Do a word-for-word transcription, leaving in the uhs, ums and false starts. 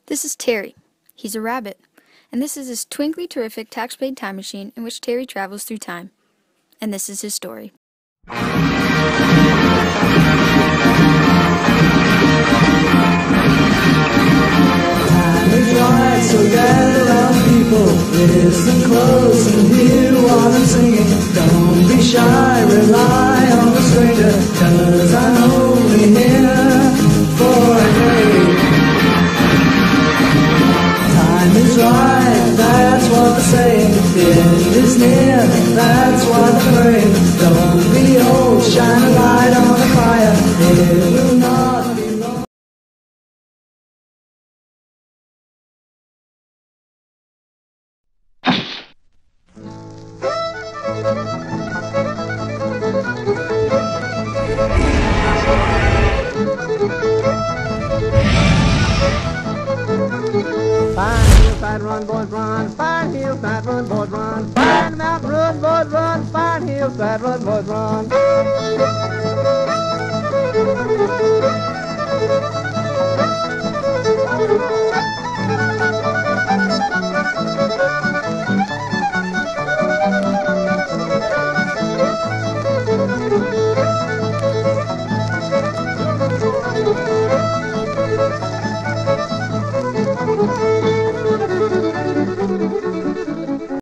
This is Terry. He's a rabbit. And this is his twinkly terrific tax-paid time machine in which Terry travels through time. And this is his story. Time is right, so gather round people, listen close and hear what I'm singing. Don't be shy, rely on the stranger, 'cause I'm only here for a day. Time is right, that's what they're saying. The end is near, that's what they're praying. Don't be old, shine a light on the fire. It will not be long. Fine hillside run, boys run. Fine hillside run, boys run. Fine mountain run, boys run. Fine hillside run, boys run.